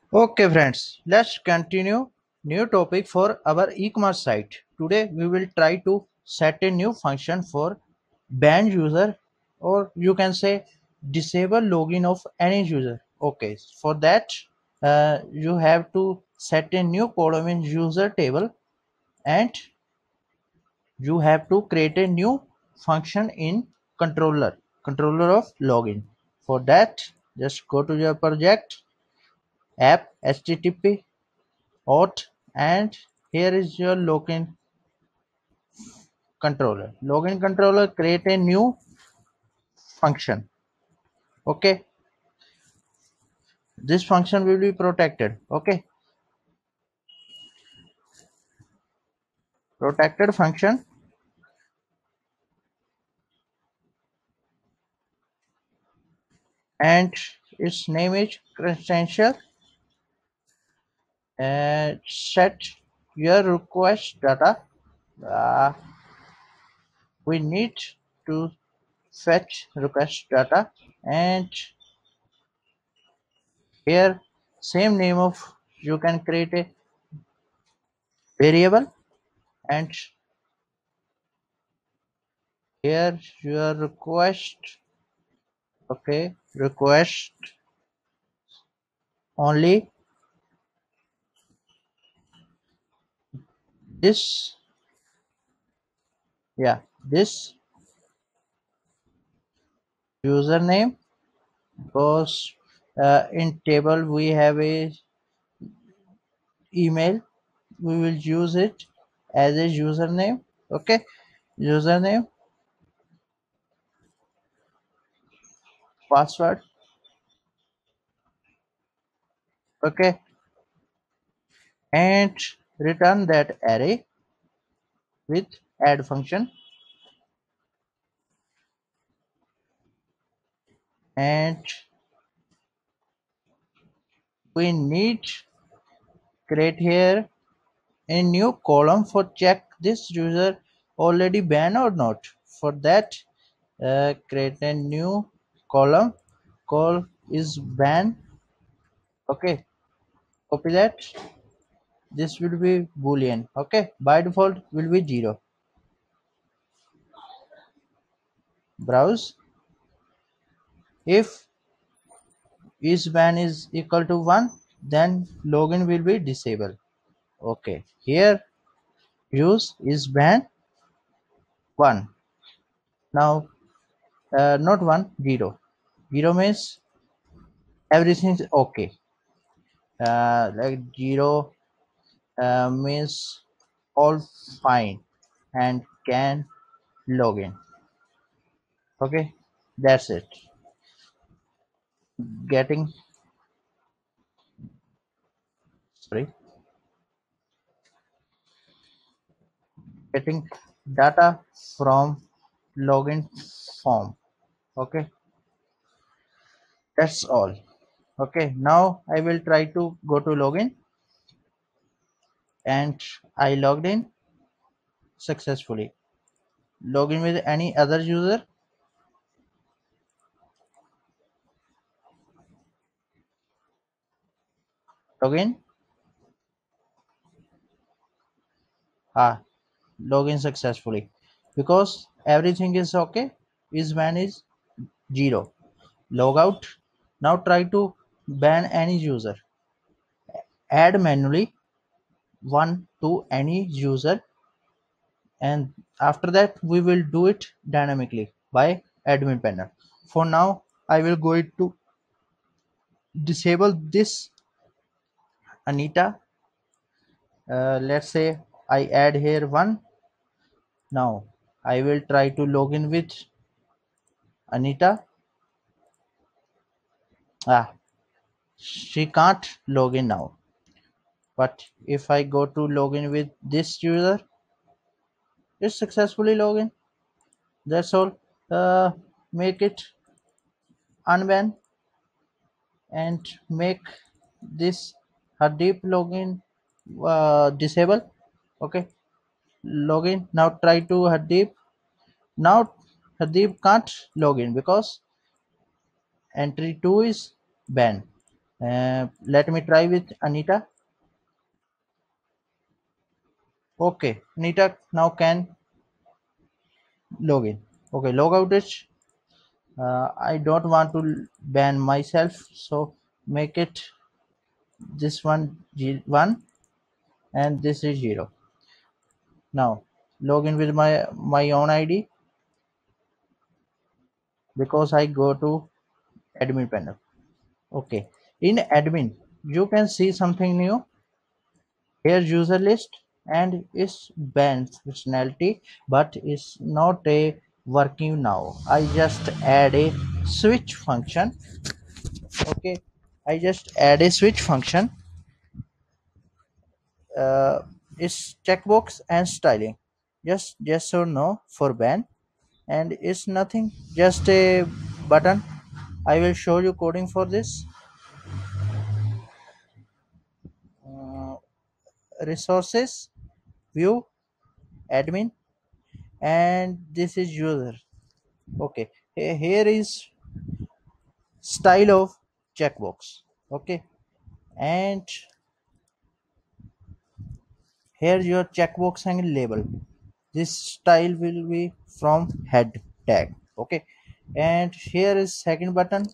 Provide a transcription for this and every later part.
Okay friends, let's continue new topic for our e-commerce site. Today we will try to set a new function for banned user, or you can say disable login of any user. Okay, for that you have to set a new column in user table, and you have to create a new function in controller of login. For that, just go to your project app http auth, and here is your login controller. Create a new function. Okay, this function will be protected. Okay, protected function, and its name is credential. And set your request data. uh, we need to fetch request data, and here same name of, you can create a variable, and here your request. Okay, request only this. Yeah, this username, because in table we have a email, we will use it as a username. Okay, username, password. Okay, and return that array with add function, and we need create here a new column for check this user already banned or not. For that, create a new column called isBan. Okay, copy that. This will be boolean. Okay, by default will be 0. Browse. If isBan is equal to 1, then login will be disabled. Okay, here use isBan 1. Now not 1, 0. 0 means everything is okay. Like 0 means all fine and can log in. Okay, that's it. Getting, sorry, getting data from login form. Okay, that's all. Okay, now I will try to go to login, and I logged in successfully. Login with any other user. Login. Login successfully, because everything is okay. Isban is 0. Log out. Now try to ban any user. Add manually one to any user, and after that we will do it dynamically by admin panel. For now I will go to disable this Anita. Let's say I add here one. Now I will try to log in with Anita. She can't log in now, but if I go to login with this user, it's successfully login. That's all. Make it unban, and make this Hardeep login disable. Okay, login. Now try to Hardeep. Now Hardeep can't log in because entry 2 is banned. Let me try with Anita. Okay, Anita now can log in. Okay, log out it. I don't want to ban myself, so make it this one 1 and this is 0. Now log in with my own ID because I go to admin panel. Okay, in admin you can see something new. Here user list and its band functionality, but it's not a working now. I just add a switch function. Okay, I just add a switch function. uh, it's checkbox and styling, just yes or no for ban, and it's nothing, just a button. I will show you coding for this. uh, Resources, view, admin, and this is user. Okay, here is style of checkbox. Okay, and here your checkbox and label. This style will be from head tag. Okay, and here is second button.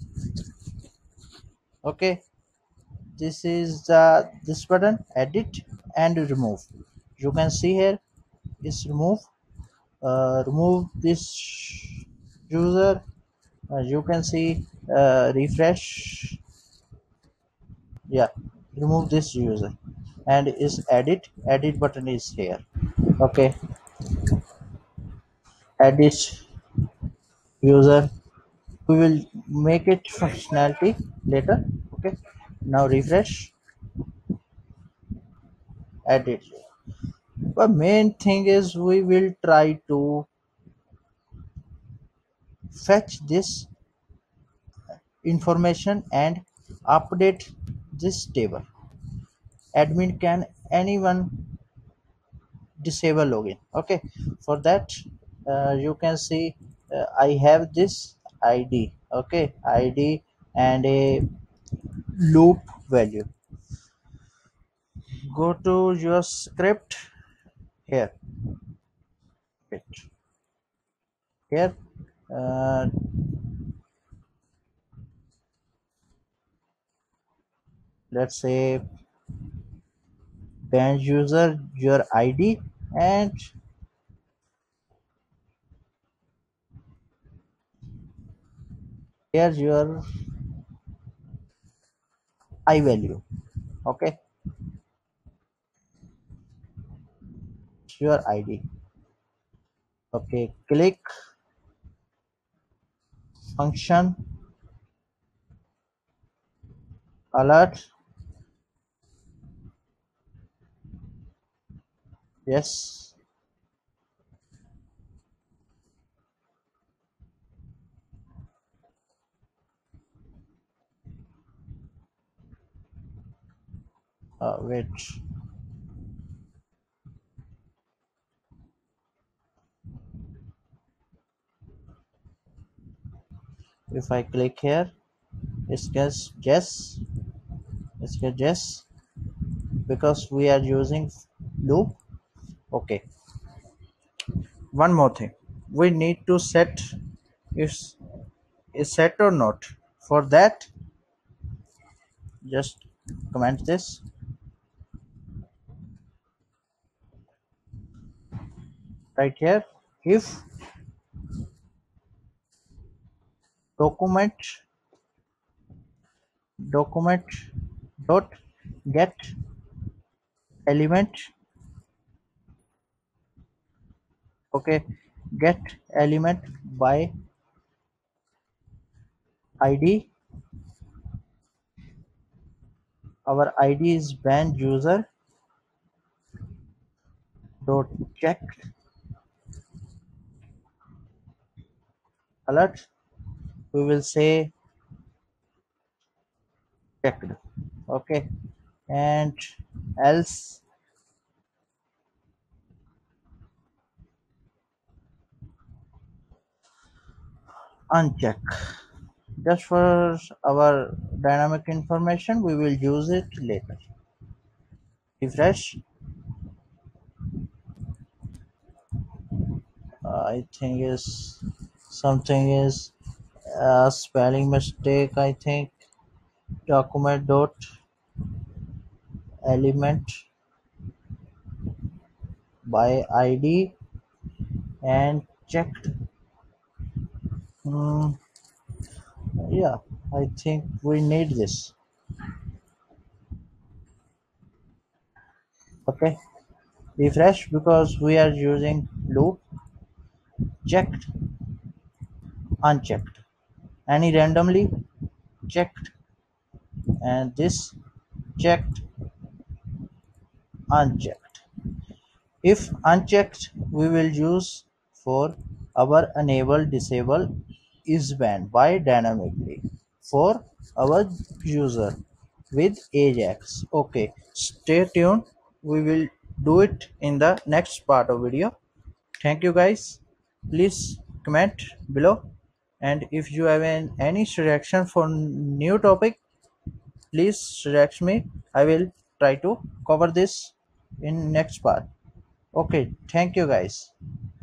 Okay, this is this button, edit and remove. You can see here is remove. Remove this user. You can see refresh. Yeah, remove this user, and is edit button is here. Okay, edit user, we will make it functionality later. Okay, now refresh, edit. But main thing is we will try to fetch this information and update this table. Admin can anyone disable login. Okay, for that you can see I have this ID. Okay, ID and a loop value. Go to your script here. Wait, here uh, let's say ban user your ID, and here's your I value. Okay, your ID. Okay, click function alert. Yes, wait. If I click here, it's just yes, it's just yes, because we are using loop. Okay, one more thing, we need to set if is set or not. For that, just comment this right here. If document document dot get element. Okay, get element by ID. Our ID is ban user dot check alert. We will say checked. Okay, and else uncheck. just for our dynamic information. We will use it later. Refresh. I think is something is a spelling mistake. I think document dot element by ID and checked. Hmm, yeah, I think we need this. Okay, refresh because we are using loop checked, unchecked, any randomly checked, and this checked, unchecked. If unchecked, we will use for our enable disable isBan by dynamically for our user with Ajax. Okay, stay tuned. We will do it in the next part of video. Thank you guys. Please comment below, and if you have any suggestion for new topic, please suggest me. I will try to cover this in next part. Okay, thank you guys.